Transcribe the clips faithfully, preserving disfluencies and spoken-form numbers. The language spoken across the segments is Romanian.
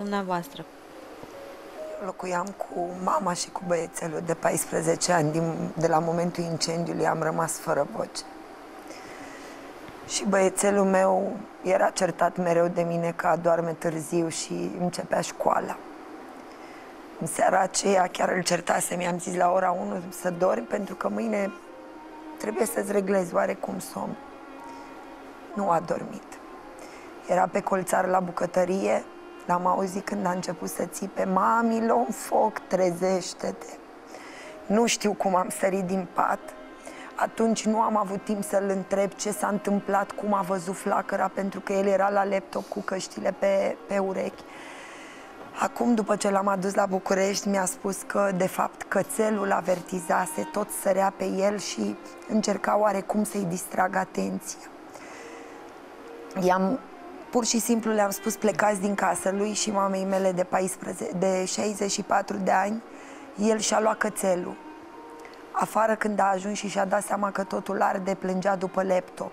dumneavoastră? Locuiam cu mama și cu băiețelul de paisprezece ani. Din, de la momentul incendiului am rămas fără voce. Și băiețelul meu era certat mereu de mine că adorme târziu și începea școala. În seara aceea chiar îl certasem, i-am zis la ora unu să dormi pentru că mâine trebuie să-ți reglezi oarecum somn. Nu a dormit. Era pe colțar la bucătărie, l-am auzit când a început să țipe: mami, l-o în foc, trezește-te! Nu știu cum am sărit din pat. Atunci nu am avut timp să-l întreb ce s-a întâmplat, cum a văzut flacăra, pentru că el era la laptop cu căștile pe, pe urechi. Acum, după ce l-am adus la București, mi-a spus că, de fapt, cățelul avertizase, tot sărea pe el și încerca oarecum să-i distragă atenția. I-am, pur și simplu le-am spus: plecați din casă, lui și mamei mele de, paisprezece, de șaizeci și patru de ani. El și-a luat cățelul. Afară, când a ajuns și și-a dat seama că totul arde, plângea după laptop.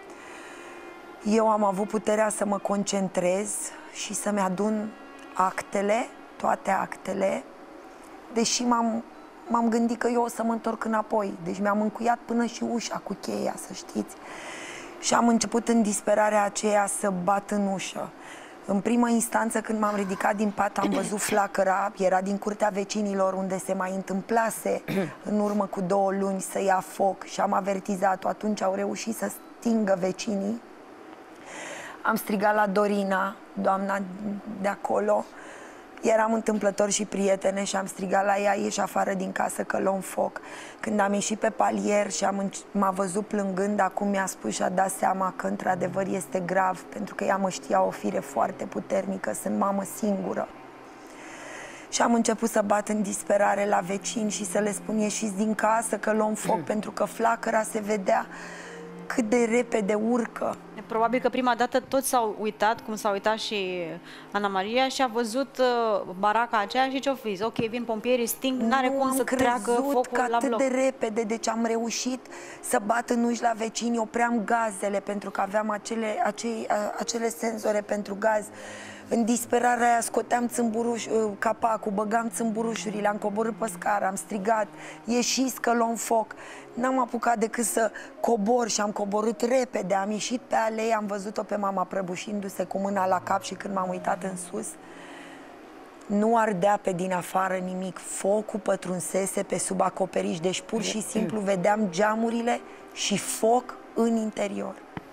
Eu am avut puterea să mă concentrez și să-mi adun actele, toate actele, deși m-am gândit că eu o să mă întorc înapoi. Deci mi-am încuiat până și ușa cu cheia, să știți. Și am început în disperarea aceea să bat în ușă. În primă instanță, când m-am ridicat din pat, am văzut flacăra, era din curtea vecinilor, unde se mai întâmplase în urmă cu două luni să ia foc, și am avertizat-o. Atunci au reușit să stingă vecinii. Am strigat la Dorina, doamna de acolo. Eram întâmplător și prietene și am strigat la ea: ieși afară din casă că l-o în foc. Când am ieșit pe palier și m-a văzut plângând, acum mi-a spus și a dat seama că într-adevăr este grav, pentru că ea mă știa o fire foarte puternică, sunt mamă singură. Și am început să bat în disperare la vecini și să le spun: ieșiți din casă că l-o în foc, pentru că flacăra se vedea cât de repede urcă. Probabil că prima dată toți s-au uitat, cum s-a uitat și Ana Maria, și a văzut uh, baraca aceea și ce-o fi? Ok, vin pompierii, sting, n-are cum să treacă focul că la atât bloc. de repede, deci am reușit să bat în uși la vecini, opream gazele, pentru că aveam acele, acei, acele senzore pentru gaz. În disperarea aia scoteam țâmburuș, capacul, băgam țâmburușurile, am coborât pe scară, am strigat: ieșiți că l-o în foc. N-am apucat decât să cobor și am coborât repede, am ieșit pe alei, am văzut-o pe mama prăbușindu-se cu mâna la cap și când m-am uitat în sus, nu ardea pe din afară nimic, focul pătrunsese pe sub acoperiș, deci pur și simplu vedeam geamurile și foc în interior.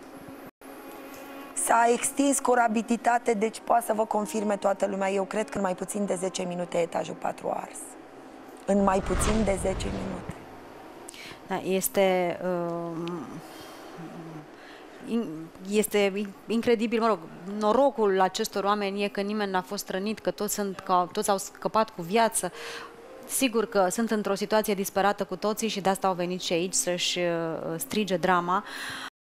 S-a extins cu rapiditate, deci poate să vă confirme toată lumea. Eu cred că în mai puțin de zece minute etajul patru a ars. În mai puțin de zece minute. Da, este... Uh, este incredibil, mă rog, norocul acestor oameni e că nimeni n-a fost rănit, că toți, sunt, că toți au scăpat cu viață. Sigur că sunt într-o situație disperată cu toții și de asta au venit și aici să-și strige drama.